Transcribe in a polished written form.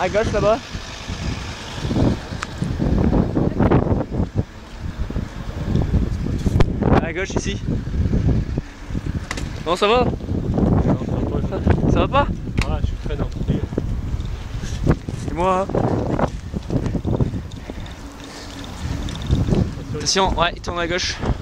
À gauche là-bas. À gauche ici. Non, ça va? Ça va pas? Ah, je suis très dans le. Et moi? Attention, ouais, il tourne à gauche.